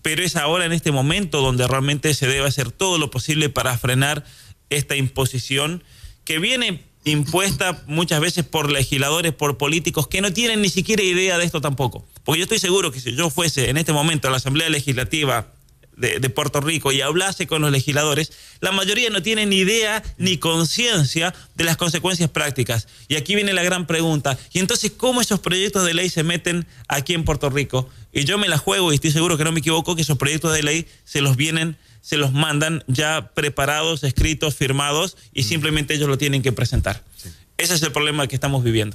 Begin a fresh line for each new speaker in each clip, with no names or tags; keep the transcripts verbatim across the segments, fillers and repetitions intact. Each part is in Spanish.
pero es ahora en este momento donde realmente se debe hacer todo lo posible para frenar esta imposición que viene impuesta muchas veces por legisladores, por políticos que no tienen ni siquiera idea de esto tampoco. Porque yo estoy seguro que si yo fuese en este momento a la Asamblea Legislativa de, de Puerto Rico y hablase con los legisladores, la mayoría no tienen ni idea ni conciencia de las consecuencias prácticas. Y aquí viene la gran pregunta. ¿Y entonces cómo esos proyectos de ley se meten aquí en Puerto Rico? Y yo me la juego y estoy seguro que no me equivoco, que esos proyectos de ley se los vienen se los mandan ya preparados, escritos, firmados, y simplemente ellos lo tienen que presentar. Sí. Ese es el problema que estamos viviendo.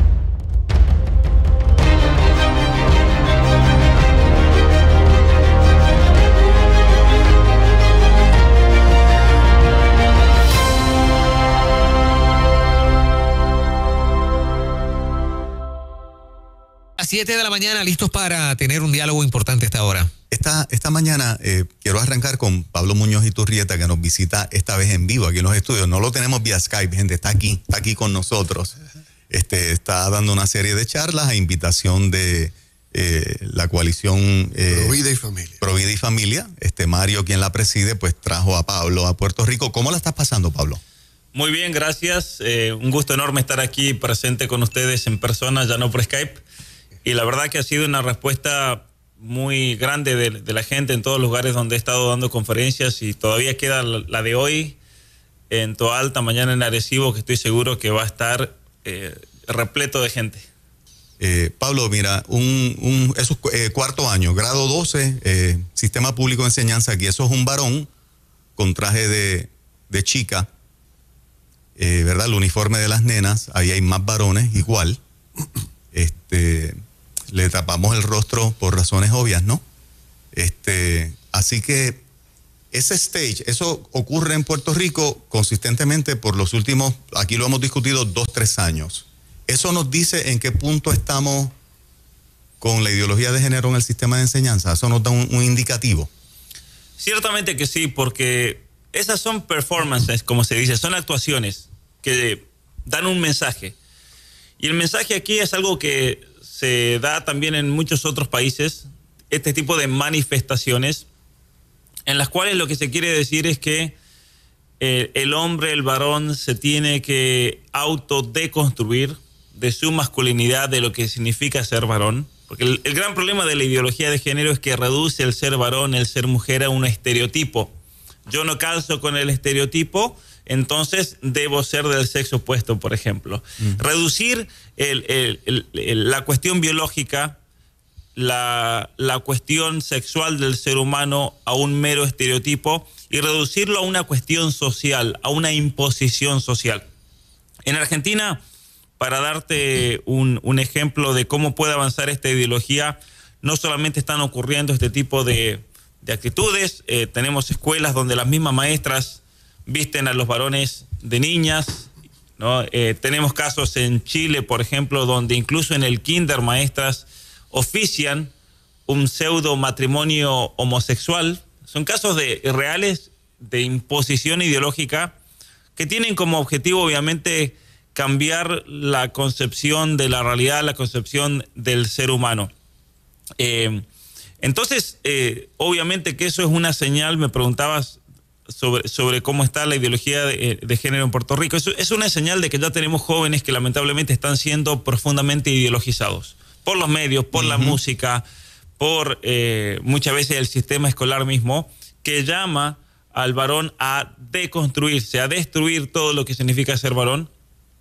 A siete de la mañana, listos para tener un diálogo importante a esta hora.
Esta, esta mañana eh, quiero arrancar con Pablo Muñoz Iturrieta, que nos visita esta vez en vivo aquí en los estudios. No lo tenemos vía Skype, gente, está aquí, está aquí con nosotros. Este, está dando una serie de charlas a invitación de eh, la coalición eh,
Provida y Familia.
Provida y Familia. Este Mario, quien la preside, pues trajo a Pablo a Puerto Rico. ¿Cómo la estás pasando, Pablo?
Muy bien, gracias. Eh, un gusto enorme estar aquí presente con ustedes en persona, ya no por Skype. Y la verdad que ha sido una respuesta muy grande de, de la gente en todos los lugares donde he estado dando conferencias, y todavía queda la, la de hoy en Toa Alta, mañana en Arecibo, que estoy seguro que va a estar eh, repleto de gente.
Eh, Pablo, mira, un, un, eso es eh, cuarto año, grado doce, eh, Sistema Público de Enseñanza, aquí eso es un varón con traje de, de chica, eh, ¿verdad? El uniforme de las nenas, ahí hay más varones, igual. Este... Le tapamos el rostro por razones obvias, ¿no? Este, así que ese stage, eso ocurre en Puerto Rico consistentemente por los últimos, aquí lo hemos discutido, dos, tres años. Eso nos dice en qué punto estamos con la ideología de género en el sistema de enseñanza. Eso nos da un, un indicativo.
Ciertamente que sí, porque esas son performances, como se dice, son actuaciones que dan un mensaje. Y el mensaje aquí es algo que se da también en muchos otros países, este tipo de manifestaciones, en las cuales lo que se quiere decir es que eh, el hombre, el varón, se tiene que autodeconstruir de su masculinidad, de lo que significa ser varón. Porque el, el gran problema de la ideología de género es que reduce el ser varón, el ser mujer a un estereotipo. Yo no calzo con el estereotipo, entonces debo ser del sexo opuesto, por ejemplo. Mm. Reducir el, el, el, el, la cuestión biológica, la, la cuestión sexual del ser humano a un mero estereotipo, y reducirlo a una cuestión social, a una imposición social. En Argentina, para darte un, un ejemplo de cómo puede avanzar esta ideología, no solamente están ocurriendo este tipo de, de actitudes, eh, tenemos escuelas donde las mismas maestras visten a los varones de niñas, ¿no? Eh, tenemos casos en Chile, por ejemplo, donde incluso en el kinder maestras ofician un pseudo matrimonio homosexual. Son casos de, reales de imposición ideológica que tienen como objetivo, obviamente, cambiar la concepción de la realidad, la concepción del ser humano. Eh, entonces, eh, obviamente que eso es una señal, me preguntabas, Sobre, sobre cómo está la ideología de, de género en Puerto Rico. Eso es una señal de que ya tenemos jóvenes que lamentablemente están siendo profundamente ideologizados por los medios, por uh-huh. la música, por eh, muchas veces el sistema escolar mismo, que llama al varón a deconstruirse, a destruir todo lo que significa ser varón,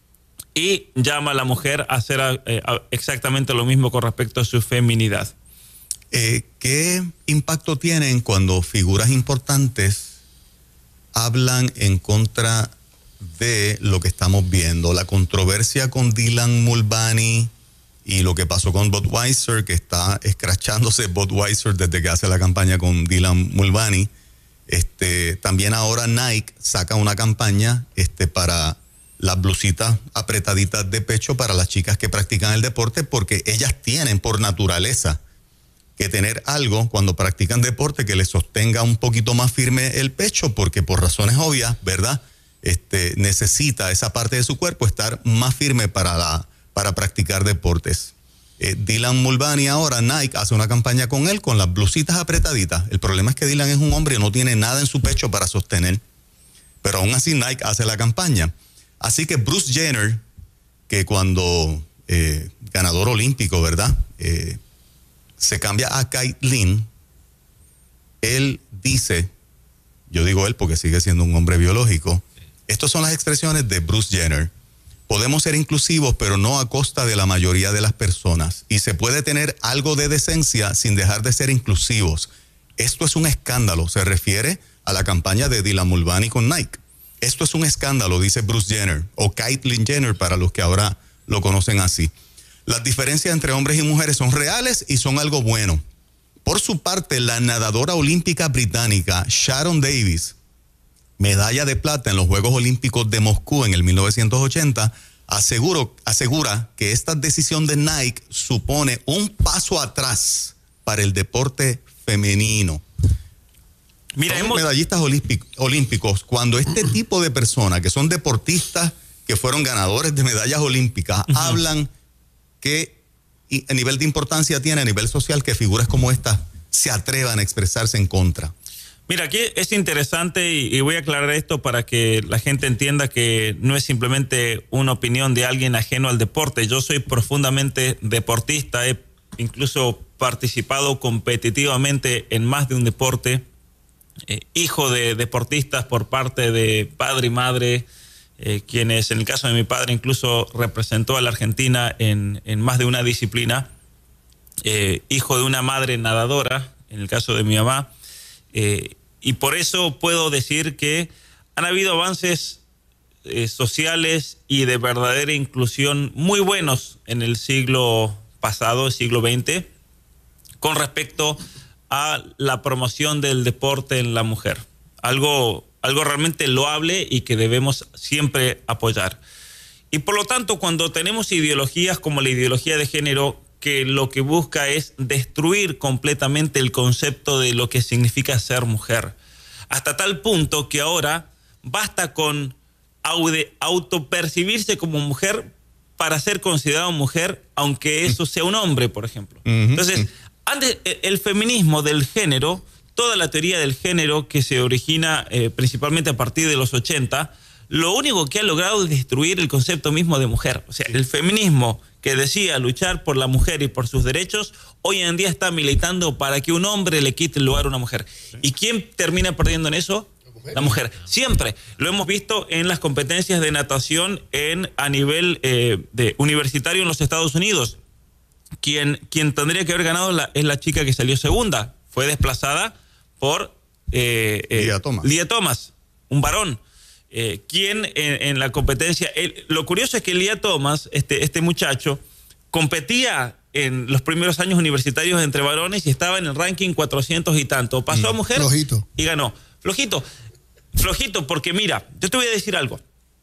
y llama a la mujer a hacer eh, a exactamente lo mismo con respecto a su feminidad.
Eh, ¿Qué impacto tienen cuando figuras importantes hablan en contra de lo que estamos viendo? La controversia con Dylan Mulvaney y lo que pasó con Budweiser, que está escrachándose Budweiser desde que hace la campaña con Dylan Mulvaney. Este, también ahora Nike saca una campaña este, para las blusitas apretaditas de pecho para las chicas que practican el deporte, porque ellas tienen por naturaleza que tener algo cuando practican deporte que les sostenga un poquito más firme el pecho, porque por razones obvias, ¿verdad? Este, necesita esa parte de su cuerpo estar más firme para, la, para practicar deportes. Eh, Dylan Mulvaney ahora, Nike hace una campaña con él con las blusitas apretaditas. El problema es que Dylan es un hombre y no tiene nada en su pecho para sostener. Pero aún así Nike hace la campaña. Así que Bruce Jenner, que cuando eh, ganador olímpico, ¿verdad? Eh, se cambia a Caitlyn, él dice, yo digo él porque sigue siendo un hombre biológico, estas son las expresiones de Bruce Jenner. Podemos ser inclusivos, pero no a costa de la mayoría de las personas. Y se puede tener algo de decencia sin dejar de ser inclusivos. Esto es un escándalo. Se refiere a la campaña de Dylan Mulvaney con Nike. Esto es un escándalo, dice Bruce Jenner, o Caitlyn Jenner para los que ahora lo conocen así. Las diferencias entre hombres y mujeres son reales y son algo bueno. Por su parte, la nadadora olímpica británica Sharon Davis, medalla de plata en los Juegos Olímpicos de Moscú en el mil novecientos ochenta, aseguró, asegura que esta decisión de Nike supone un paso atrás para el deporte femenino. Mira, son hemos... medallistas olímpicos, cuando este tipo de personas, que son deportistas, que fueron ganadores de medallas olímpicas, uh-huh. hablan que a nivel de importancia tiene, a nivel social, que figuras como esta se atrevan a expresarse en contra.
Mira, aquí es interesante y, y voy a aclarar esto para que la gente entienda que no es simplemente una opinión de alguien ajeno al deporte. Yo soy profundamente deportista, he incluso participado competitivamente en más de un deporte, eh, hijo de deportistas por parte de padre y madre, eh, quienes en el caso de mi padre incluso representó a la Argentina en, en más de una disciplina, eh, hijo de una madre nadadora, en el caso de mi mamá. Eh, y por eso puedo decir que han habido avances eh, sociales y de verdadera inclusión muy buenos en el siglo pasado, el siglo veinte, con respecto a la promoción del deporte en la mujer. Algo, algo realmente loable y que debemos siempre apoyar. Y por lo tanto, cuando tenemos ideologías como la ideología de género, que lo que busca es destruir completamente el concepto de lo que significa ser mujer. Hasta tal punto que ahora basta con autopercibirse como mujer para ser considerado mujer, aunque eso sea un hombre, por ejemplo. Uh-huh. Entonces, antes, el feminismo del género, toda la teoría del género que se origina eh, principalmente a partir de los ochenta, lo único que ha logrado es destruir el concepto mismo de mujer. O sea, el feminismo que decía luchar por la mujer y por sus derechos, hoy en día está militando para que un hombre le quite el lugar a una mujer. Sí. ¿Y quién termina perdiendo en eso? La mujer. La mujer. Siempre. Lo hemos visto en las competencias de natación en, a nivel eh, de universitario en los Estados Unidos. Quien, quien tendría que haber ganado la, es la chica que salió segunda. Fue desplazada por eh, eh, Lia Thomas. Lia Thomas, un varón. Eh, quien en, en la competencia, el, lo curioso es que Lia Thomas, este, este muchacho, competía en los primeros años universitarios entre varones y estaba en el ranking cuatrocientos y tanto. Pasó mm, a mujer flojito. Y ganó. Flojito, flojito, porque mira, yo te voy a decir algo.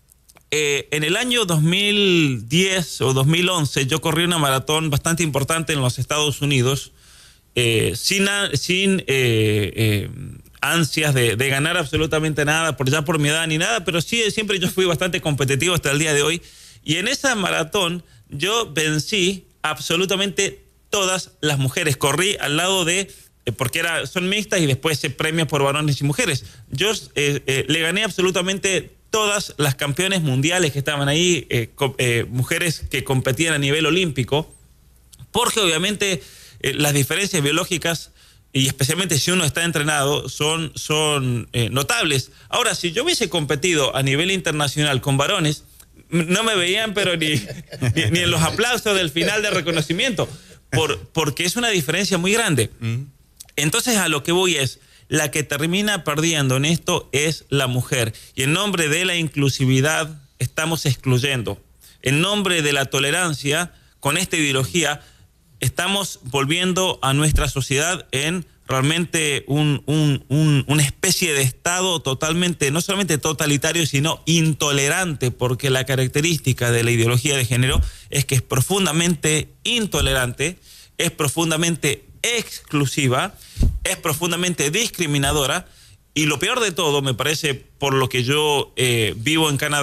Eh, en el año dos mil diez o dos mil once yo corrí una maratón bastante importante en los Estados Unidos, eh, sin, sin eh, eh, ansias de, de ganar absolutamente nada, por ya por mi edad ni nada, pero sí siempre yo fui bastante competitivo hasta el día de hoy. Y en esa maratón yo vencí absolutamente todas las mujeres. Corrí al lado de, eh, porque era, son mixtas y después se premia por varones y mujeres. Yo eh, eh, le gané absolutamente todas las campeones mundiales que estaban ahí, eh, eh, mujeres que competían a nivel olímpico, porque obviamente eh, las diferencias biológicas, y especialmente si uno está entrenado, son, son eh, notables. Ahora, si yo hubiese competido a nivel internacional con varones, no me veían, pero ni, ni, ni en los aplausos del final de reconocimiento, por, porque es una diferencia muy grande. Entonces, a lo que voy es, la que termina perdiendo en esto es la mujer. Y en nombre de la inclusividad estamos excluyendo. En nombre de la tolerancia, con esta ideología, estamos volviendo a nuestra sociedad en realmente un, un, un, una especie de estado totalmente, no solamente totalitario, sino intolerante, porque la característica de la ideología de género es que es profundamente intolerante, es profundamente exclusiva, es profundamente discriminadora, y lo peor de todo, me parece, por lo que yo eh, vivo en Canadá,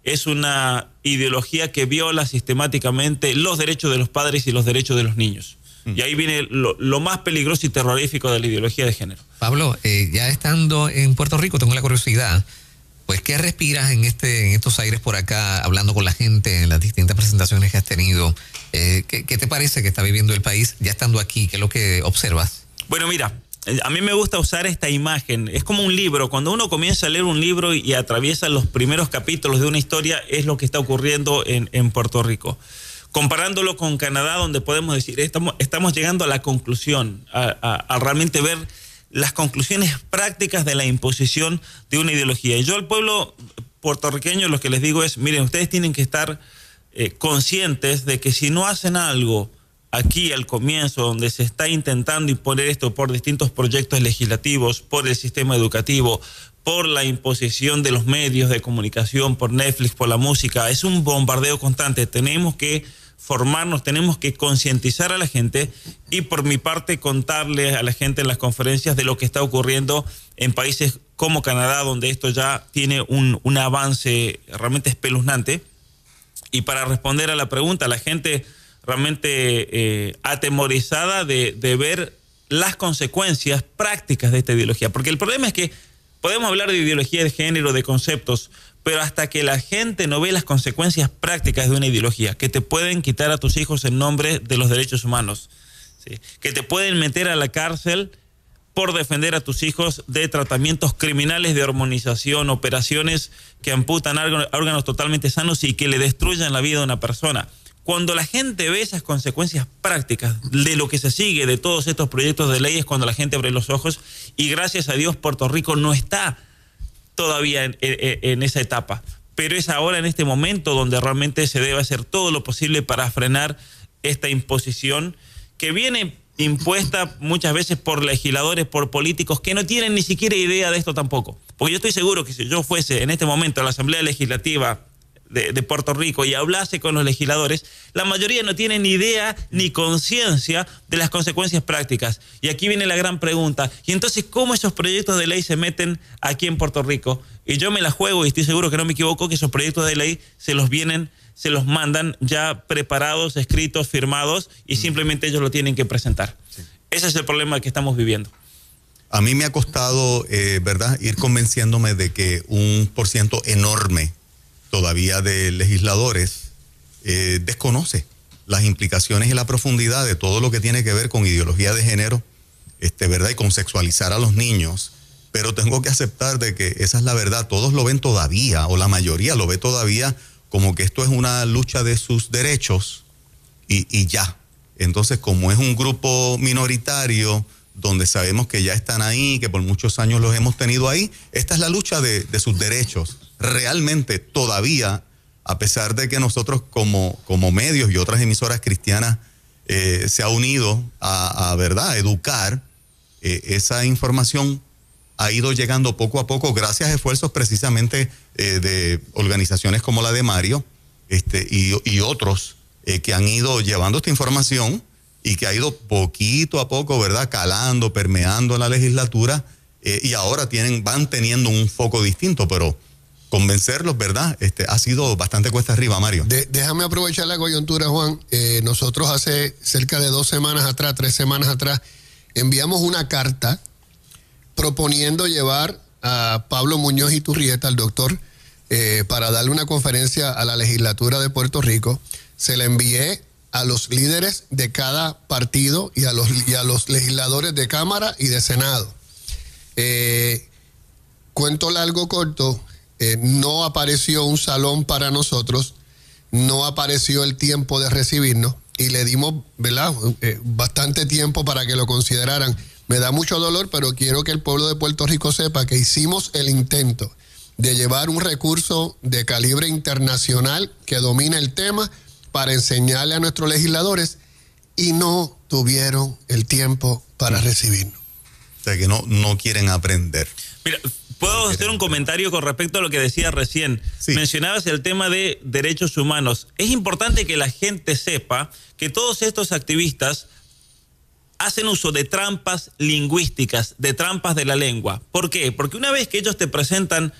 es una ideología que viola sistemáticamente los derechos de los padres y los derechos de los niños. Mm. Y ahí viene lo, lo más peligroso y terrorífico de la ideología de género.
Pablo, eh, ya estando en Puerto Rico, tengo la curiosidad, pues, ¿qué respiras en, este, en estos aires por acá, hablando con la gente en las distintas presentaciones que has tenido? Eh, ¿qué, ¿Qué te parece que está viviendo el país ya estando aquí? ¿Qué es lo que observas?
Bueno, mira, a mí me gusta usar esta imagen. Es como un libro. Cuando uno comienza a leer un libro y atraviesa los primeros capítulos de una historia, es lo que está ocurriendo en, en Puerto Rico. Comparándolo con Canadá, donde podemos decir, estamos, estamos llegando a la conclusión, a, a, a realmente ver las conclusiones prácticas de la imposición de una ideología. Y yo al pueblo puertorriqueño lo que les digo es, miren, ustedes tienen que estar eh, conscientes de que si no hacen algo aquí al comienzo, donde se está intentando imponer esto por distintos proyectos legislativos, por el sistema educativo, por la imposición de los medios de comunicación, por Netflix, por la música, es un bombardeo constante. Tenemos que formarnos, tenemos que concientizar a la gente y por mi parte contarle a la gente en las conferencias de lo que está ocurriendo en países como Canadá, donde esto ya tiene un, un avance realmente espeluznante. Y para responder a la pregunta, la gente realmente eh, atemorizada de, de ver las consecuencias prácticas de esta ideología. Porque el problema es que podemos hablar de ideología de género, de conceptos, pero hasta que la gente no ve las consecuencias prácticas de una ideología, que te pueden quitar a tus hijos en nombre de los derechos humanos, ¿sí? Que te pueden meter a la cárcel por defender a tus hijos de tratamientos criminales de hormonización, operaciones que amputan órganos totalmente sanos y que le destruyan la vida a una persona. Cuando la gente ve esas consecuencias prácticas de lo que se sigue de todos estos proyectos de ley, es cuando la gente abre los ojos, y gracias a Dios Puerto Rico no está todavía en, en, en esa etapa, pero es ahora, en este momento, donde realmente se debe hacer todo lo posible para frenar esta imposición que viene impuesta muchas veces por legisladores, por políticos que no tienen ni siquiera idea de esto tampoco. Porque yo estoy seguro que si yo fuese en este momento a la Asamblea Legislativa De, de Puerto Rico y hablase con los legisladores, la mayoría no tiene ni idea ni conciencia de las consecuencias prácticas. Y aquí viene la gran pregunta. ¿Y entonces cómo esos proyectos de ley se meten aquí en Puerto Rico? Y yo me la juego y estoy seguro que no me equivoco, que esos proyectos de ley se los vienen, se los mandan ya preparados, escritos, firmados, y simplemente ellos lo tienen que presentar. Sí. Ese es el problema que estamos viviendo.
A mí me ha costado, eh, ¿verdad?, ir convenciéndome de que un por ciento enorme todavía de legisladores eh, desconoce las implicaciones y la profundidad de todo lo que tiene que ver con ideología de género, este, ¿verdad?, y con sexualizar a los niños. Pero tengo que aceptar de que esa es la verdad. Todos lo ven todavía, o la mayoría lo ve todavía, como que esto es una lucha de sus derechos y, y ya. Entonces, como es un grupo minoritario, donde sabemos que ya están ahí, que por muchos años los hemos tenido ahí, esta es la lucha de, de sus derechos. Realmente todavía, a pesar de que nosotros como, como medios y otras emisoras cristianas eh, se ha unido a, a, ¿verdad?, a educar, eh, esa información ha ido llegando poco a poco gracias a esfuerzos precisamente eh, de organizaciones como la de Mario este, y, y otros eh, que han ido llevando esta información y que ha ido poquito a poco, ¿verdad?, calando, permeando en la legislatura eh, y ahora tienen, van teniendo un foco distinto, pero convencerlos, ¿verdad?, Este, ha sido bastante cuesta arriba, Mario.
De, déjame aprovechar la coyuntura, Juan. Eh, nosotros hace cerca de dos semanas atrás, tres semanas atrás, enviamos una carta proponiendo llevar a Pablo Muñoz Iturrieta, al doctor, eh, para darle una conferencia a la legislatura de Puerto Rico. Se la envié a los líderes de cada partido y a los, y a los legisladores de Cámara y de Senado. Eh, cuento largo, corto. Eh, no apareció un salón para nosotros, no apareció el tiempo de recibirnos y le dimos, ¿verdad?, eh, bastante tiempo para que lo consideraran. Me da mucho dolor, pero quiero que el pueblo de Puerto Rico sepa que hicimos el intento de llevar un recurso de calibre internacional que domina el tema para enseñarle a nuestros legisladores y no tuvieron el tiempo para recibirnos.
O sea, que no, no quieren aprender.
Mira, puedo hacer un comentario con respecto a lo que decía recién. Sí. Mencionabas el tema de derechos humanos. Es importante que la gente sepa que todos estos activistas hacen uso de trampas lingüísticas, de trampas de la lengua. ¿Por qué? Porque una vez que ellos te presentan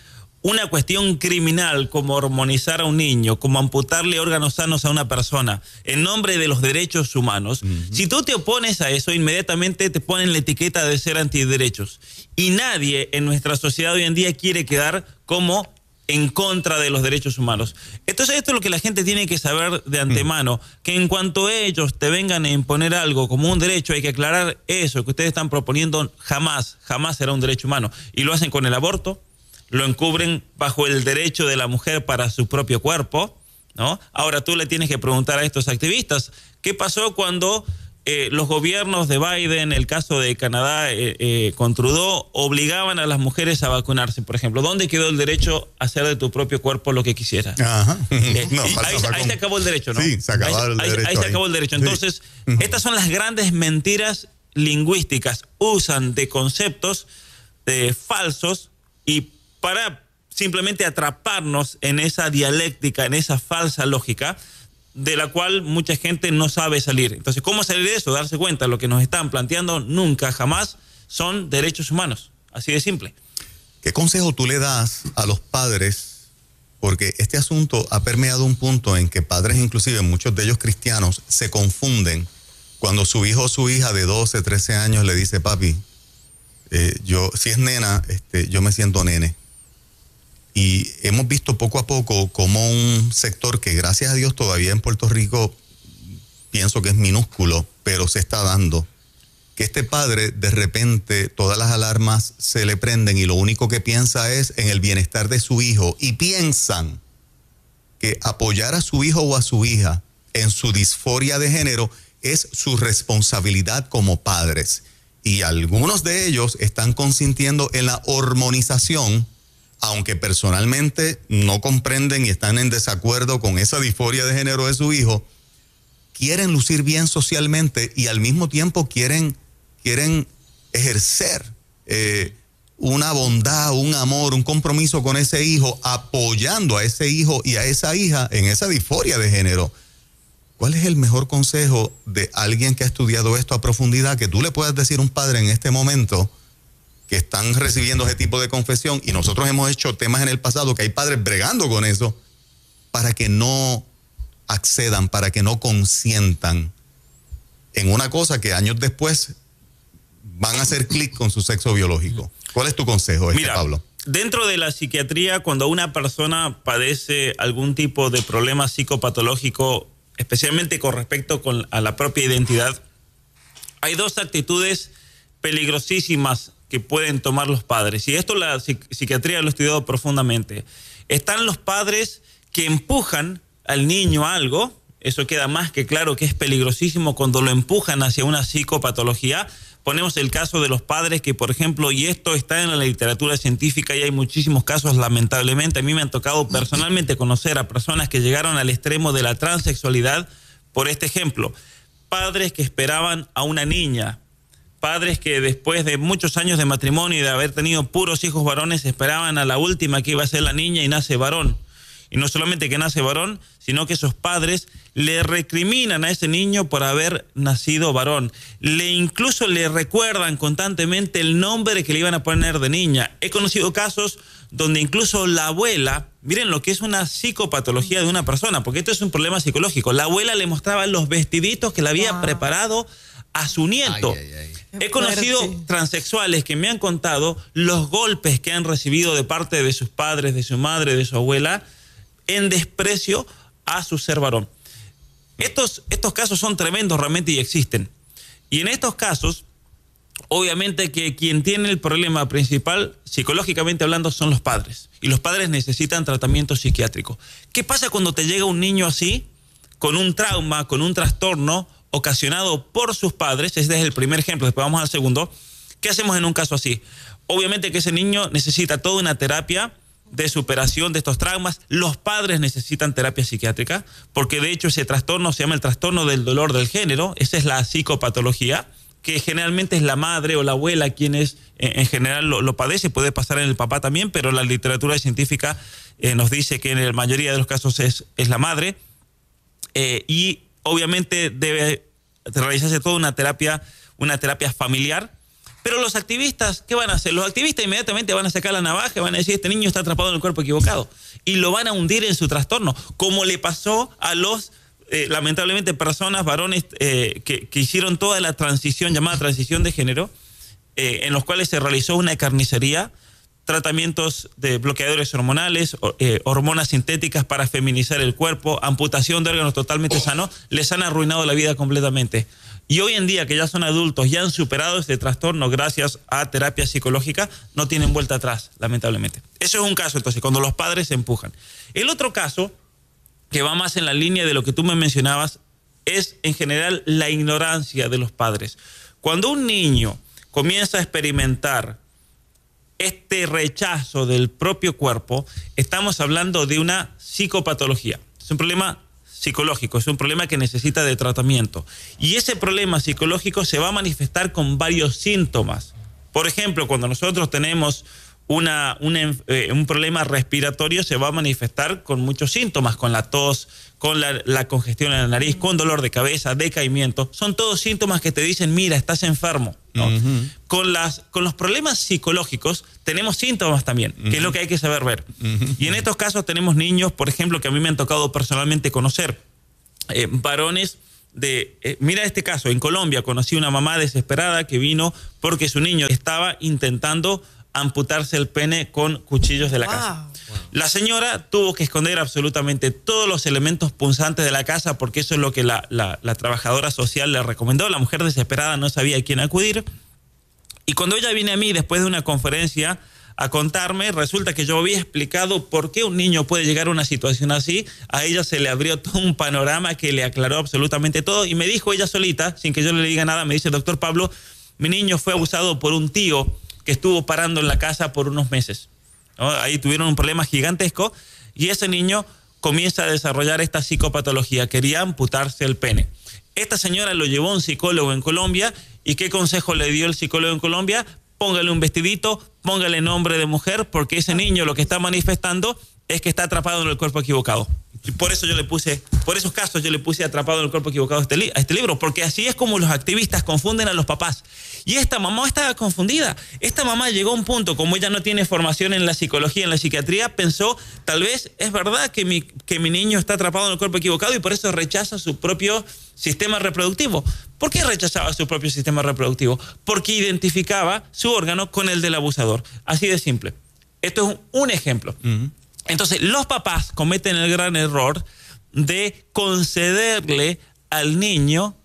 una cuestión criminal como hormonizar a un niño, como amputarle órganos sanos a una persona en nombre de los derechos humanos, uh-huh. si tú te opones a eso, inmediatamente te ponen la etiqueta de ser antiderechos. Y nadie en nuestra sociedad hoy en día quiere quedar como en contra de los derechos humanos. Entonces esto es lo que la gente tiene que saber de antemano, que en cuanto ellos te vengan a imponer algo como un derecho, hay que aclarar eso, que ustedes están proponiendo jamás, jamás será un derecho humano. Y lo hacen con el aborto, lo encubren bajo el derecho de la mujer para su propio cuerpo, ¿no? Ahora tú le tienes que preguntar a estos activistas, ¿qué pasó cuando eh, los gobiernos de Biden, el caso de Canadá eh, eh, con Trudeau, obligaban a las mujeres a vacunarse, por ejemplo? ¿Dónde quedó el derecho a hacer de tu propio cuerpo lo que quisieras?
Ajá.
Eh,
no,
ahí, ahí, ahí se acabó el derecho, ¿no?
Sí, se acabó
ahí,
el
ahí,
derecho.
Ahí se acabó el derecho. Entonces,
sí.
estas son las grandes mentiras lingüísticas. Usan de conceptos de falsos y para simplemente atraparnos en esa dialéctica, en esa falsa lógica, de la cual mucha gente no sabe salir. Entonces, ¿cómo salir de eso? Darse cuenta, lo que nos están planteando nunca, jamás, son derechos humanos. Así de simple.
¿Qué consejo tú le das a los padres? Porque este asunto ha permeado un punto en que padres, inclusive muchos de ellos cristianos, se confunden cuando su hijo o su hija de doce, trece años le dice, papi, eh, yo, si es nena, este, yo me siento nene. Y hemos visto poco a poco como un sector que gracias a Dios todavía en Puerto Rico pienso que es minúsculo, pero se está dando. Que este padre de repente todas las alarmas se le prenden y lo único que piensa es en el bienestar de su hijo. Y piensan que apoyar a su hijo o a su hija en su disforia de género es su responsabilidad como padres. Y algunos de ellos están consintiendo en la hormonización, aunque personalmente no comprenden y están en desacuerdo con esa disforia de género de su hijo, quieren lucir bien socialmente y al mismo tiempo quieren, quieren ejercer eh, una bondad, un amor, un compromiso con ese hijo, apoyando a ese hijo y a esa hija en esa disforia de género. ¿Cuál es el mejor consejo de alguien que ha estudiado esto a profundidad que tú le puedas decir a un padre en este momento que están recibiendo ese tipo de confesión? Y nosotros hemos hecho temas en el pasado que hay padres bregando con eso para que no accedan, para que no consientan en una cosa que años después van a hacer clic con su sexo biológico. ¿Cuál es tu consejo, este,
Mira,
Pablo?
Dentro de la psiquiatría, cuando una persona padece algún tipo de problema psicopatológico, especialmente con respecto con, a la propia identidad, hay dos actitudes peligrosísimas que pueden tomar los padres. Y esto la psiqui- psiquiatría lo ha estudiado profundamente. Están los padres que empujan al niño a algo. Eso queda más que claro que es peligrosísimo cuando lo empujan hacia una psicopatología. Ponemos el caso de los padres que, por ejemplo, y esto está en la literatura científica y hay muchísimos casos, lamentablemente. A mí me han tocado personalmente conocer a personas que llegaron al extremo de la transexualidad por este ejemplo. Padres que esperaban a una niña, padres que después de muchos años de matrimonio y de haber tenido puros hijos varones esperaban a la última que iba a ser la niña y nace varón. Y no solamente que nace varón, sino que esos padres le recriminan a ese niño por haber nacido varón. Le incluso le recuerdan constantemente el nombre que le iban a poner de niña. He conocido casos donde incluso la abuela, miren lo que es una psicopatología de una persona, porque esto es un problema psicológico. La abuela le mostraba los vestiditos que le había wow. preparado a su nieto. Ay, ay, ay. He conocido fuerte. transexuales que me han contado los golpes que han recibido de parte de sus padres, de su madre, de su abuela, en desprecio a su ser varón. Estos, estos casos son tremendos realmente y existen. Y en estos casos, obviamente que quien tiene el problema principal, psicológicamente hablando, son los padres. Y los padres necesitan tratamiento psiquiátrico. ¿Qué pasa cuando te llega un niño así, con un trauma, con un trastorno ocasionado por sus padres? Este es el primer ejemplo, después vamos al segundo. ¿Qué hacemos en un caso así? Obviamente que ese niño necesita toda una terapia de superación de estos traumas. Los padres necesitan terapia psiquiátrica, porque de hecho ese trastorno se llama el trastorno del dolor del género. Esa es la psicopatología, que generalmente es la madre o la abuela quienes eh, en general lo, lo padece. Puede pasar en el papá también, pero la literatura científica eh, nos dice que en la mayoría de los casos es, es la madre. Eh, y obviamente debe realizarse toda una terapia, una terapia familiar Pero los activistas, ¿qué van a hacer? Los activistas inmediatamente van a sacar la navaja y van a decir, este niño está atrapado en el cuerpo equivocado. Y lo van a hundir en su trastorno, como le pasó a los, eh, lamentablemente, personas, varones, eh, que, que hicieron toda la transición, llamada transición de género, eh, en los cuales se realizó una carnicería, tratamientos de bloqueadores hormonales, eh, hormonas sintéticas para feminizar el cuerpo, amputación de órganos totalmente sanos, les han arruinado la vida completamente. Y hoy en día, que ya son adultos, ya han superado este trastorno gracias a terapia psicológica, no tienen vuelta atrás, lamentablemente. Eso es un caso, entonces, cuando los padres se empujan. El otro caso, que va más en la línea de lo que tú me mencionabas, es en general la ignorancia de los padres. Cuando un niño comienza a experimentar este rechazo del propio cuerpo, estamos hablando de una psicopatología. Es un problema psicológico, es un problema que necesita de tratamiento. Y ese problema psicológico se va a manifestar con varios síntomas. Por ejemplo, cuando nosotros tenemos una, una, eh, un problema respiratorio, se va a manifestar con muchos síntomas, con la tos, con la, la congestión en la nariz, con dolor de cabeza, decaimiento. Son todos síntomas que te dicen, mira, estás enfermo, ¿no? Uh-huh. Con, las, con los problemas psicológicos tenemos síntomas también, uh-huh. que es lo que hay que saber ver. Uh-huh. Y en estos casos tenemos niños, por ejemplo, que a mí me han tocado personalmente conocer, eh, varones de... Eh, mira este caso, en Colombia conocí una mamá desesperada que vino porque su niño estaba intentando amputarse el pene con cuchillos de la wow. casa. Wow. La señora tuvo que esconder absolutamente todos los elementos punzantes de la casa porque eso es lo que la, la, la trabajadora social le recomendó. La mujer desesperada no sabía a quién acudir. Y cuando ella viene a mí después de una conferencia a contarme, resulta que yo había explicado por qué un niño puede llegar a una situación así. A ella se le abrió todo un panorama que le aclaró absolutamente todo y me dijo ella solita, sin que yo le diga nada, me dice, doctor Pablo, mi niño fue abusado por un tío que estuvo parando en la casa por unos meses, ¿no? Ahí tuvieron un problema gigantesco y ese niño comienza a desarrollar esta psicopatología, quería amputarse el pene. Esta señora lo llevó a un psicólogo en Colombia y ¿qué consejo le dio el psicólogo en Colombia? Póngale un vestidito, póngale nombre de mujer, porque ese niño lo que está manifestando es que está atrapado en el cuerpo equivocado. Y por eso yo le puse, por esos casos yo le puse atrapado en el cuerpo equivocado a este, li a este libro, porque así es como los activistas confunden a los papás. Y esta mamá estaba confundida. Esta mamá llegó a un punto, como ella no tiene formación en la psicología, en la psiquiatría, pensó, tal vez es verdad que mi, que mi niño está atrapado en el cuerpo equivocado y por eso rechaza su propio sistema reproductivo. ¿Por qué rechazaba su propio sistema reproductivo? Porque identificaba su órgano con el del abusador. Así de simple. Esto es un ejemplo. Uh-huh. Entonces, los papás cometen el gran error de concederle al niño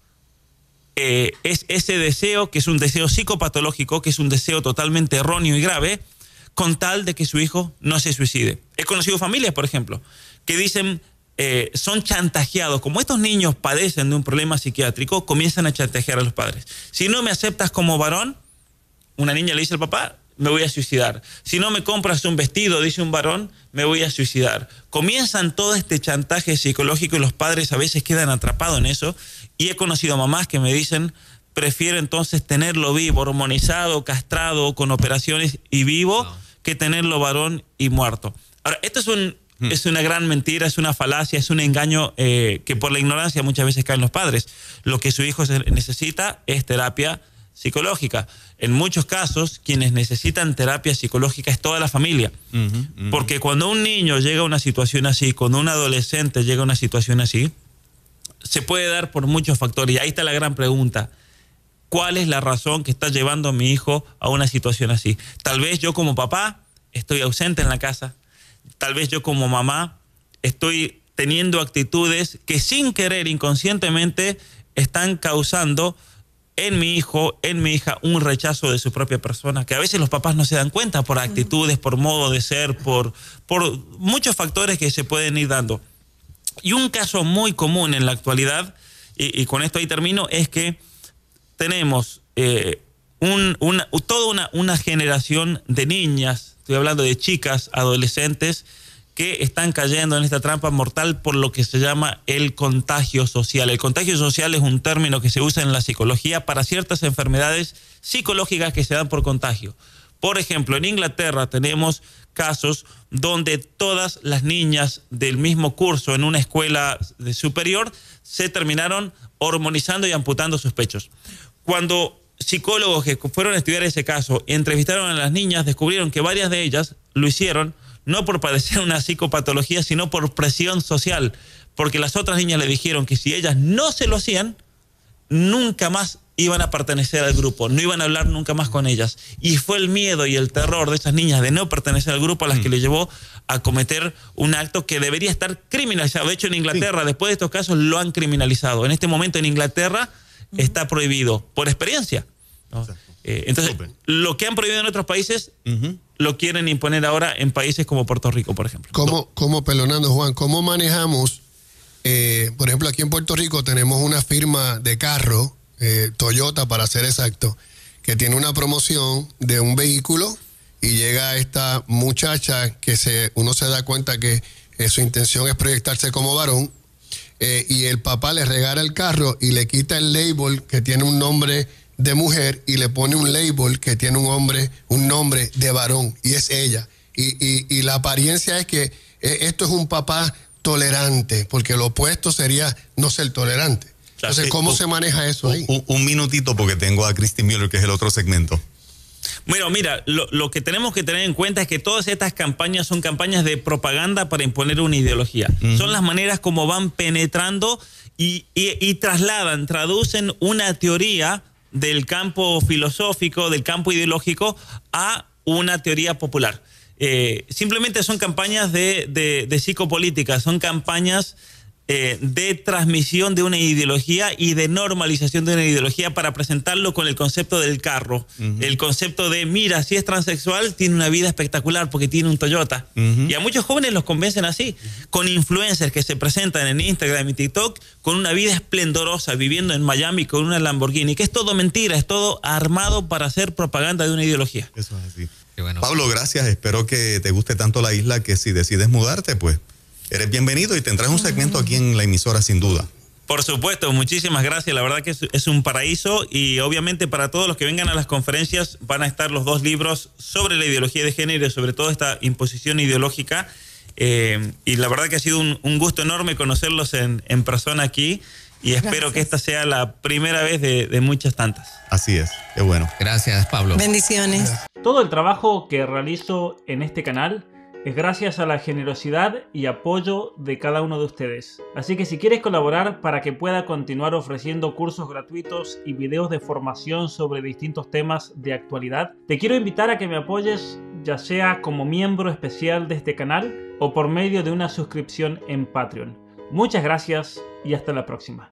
eh, es, ese deseo, que es un deseo psicopatológico, que es un deseo totalmente erróneo y grave, con tal de que su hijo no se suicide. He conocido familias, por ejemplo, que dicen, eh, son chantajeados. Como estos niños padecen de un problema psiquiátrico, comienzan a chantajear a los padres. Si no me aceptas como varón, una niña le dice al papá, me voy a suicidar. Si no me compras un vestido, dice un varón, me voy a suicidar. Comienzan todo este chantaje psicológico y los padres a veces quedan atrapados en eso. Y he conocido mamás que me dicen, prefiero entonces tenerlo vivo, hormonizado, castrado, con operaciones y vivo, no. que tenerlo varón y muerto. Ahora, esto es, un, hmm. es una gran mentira, es una falacia, es un engaño eh, que por la ignorancia muchas veces caen los padres. Lo que su hijo necesita es terapia psicológica. En muchos casos, quienes necesitan terapia psicológica es toda la familia. Uh-huh, uh-huh. Porque cuando un niño llega a una situación así, cuando un adolescente llega a una situación así, se puede dar por muchos factores. Y ahí está la gran pregunta. ¿Cuál es la razón que está llevando a mi hijo a una situación así? Tal vez yo como papá estoy ausente en la casa. Tal vez yo como mamá estoy teniendo actitudes que sin querer, inconscientemente, están causando en mi hijo, en mi hija, un rechazo de su propia persona, que a veces los papás no se dan cuenta por actitudes, por modo de ser, por, por muchos factores que se pueden ir dando. Y un caso muy común en la actualidad, y, y con esto ahí termino, es que tenemos eh, un, una, toda una, una generación de niñas, estoy hablando de chicas, adolescentes, que están cayendo en esta trampa mortal por lo que se llama el contagio social. El contagio social es un término que se usa en la psicología para ciertas enfermedades psicológicas que se dan por contagio. Por ejemplo, en Inglaterra tenemos casos donde todas las niñas del mismo curso en una escuela superior se terminaron hormonizando y amputando sus pechos. Cuando psicólogos que fueron a estudiar ese caso, entrevistaron a las niñas, descubrieron que varias de ellas lo hicieron no por padecer una psicopatología, sino por presión social, porque las otras niñas le dijeron que si ellas no se lo hacían, nunca más iban a pertenecer al grupo, no iban a hablar nunca más con ellas. Y fue el miedo y el terror de esas niñas de no pertenecer al grupo a las mm. que le llevó a cometer un acto que debería estar criminalizado. De hecho, en Inglaterra, sí. después de estos casos, lo han criminalizado. En este momento en Inglaterra uh-huh. está prohibido, por experiencia, ¿no? Eh, entonces, Super. lo que han prohibido en otros países, uh-huh. lo quieren imponer ahora en países como Puerto Rico, por ejemplo.
¿Cómo, cómo pelonando, Juan, cómo manejamos, eh, por ejemplo, aquí en Puerto Rico tenemos una firma de carro, eh, Toyota para ser exacto, que tiene una promoción de un vehículo y llega esta muchacha que se, uno se da cuenta que eh, su intención es proyectarse como varón, eh, y el papá le regala el carro y le quita el label que tiene un nombre de mujer y le pone un label que tiene un hombre, un nombre de varón, y es ella. Y, y, y la apariencia es que eh, esto es un papá tolerante, porque lo opuesto sería no ser tolerante. Entonces, ¿cómo se maneja eso ahí?
Un, un minutito porque tengo a Christy Miller, que es el otro segmento.
Bueno, mira, lo, lo que tenemos que tener en cuenta es que todas estas campañas son campañas de propaganda para imponer una ideología. Uh-huh. Son las maneras como van penetrando y, y, y trasladan, traducen una teoría del campo filosófico, del campo ideológico, a una teoría popular. Eh, simplemente son campañas de, de, de psicopolítica, son campañas eh, de transmisión de una ideología y de normalización de una ideología para presentarlo con el concepto del carro. Uh-huh. El concepto de, mira, si es transexual, tiene una vida espectacular porque tiene un Toyota. Uh-huh. Y a muchos jóvenes los convencen así, uh-huh. con influencers que se presentan en Instagram y TikTok con una vida esplendorosa, viviendo en Miami con una Lamborghini, que es todo mentira, es todo armado para hacer propaganda de una ideología.
Eso es así. Qué bueno. Pablo, gracias. Espero que te guste tanto la isla que si decides mudarte, pues eres bienvenido y tendrás un segmento aquí en la emisora sin duda.
Por supuesto, muchísimas gracias. La verdad que es, es un paraíso, y obviamente para todos los que vengan a las conferencias van a estar los dos libros sobre la ideología de género y sobre todo esta imposición ideológica. Eh, y la verdad que ha sido un, un gusto enorme conocerlos en, en persona aquí, y espero gracias. que esta sea la primera vez de, de muchas tantas.
Así es, qué bueno.
Gracias, Pablo.
Bendiciones.
Todo el trabajo que realizo en este canal es gracias a la generosidad y apoyo de cada uno de ustedes. Así que si quieres colaborar para que pueda continuar ofreciendo cursos gratuitos y videos de formación sobre distintos temas de actualidad, te quiero invitar a que me apoyes, ya sea como miembro especial de este canal o por medio de una suscripción en Patreon. Muchas gracias y hasta la próxima.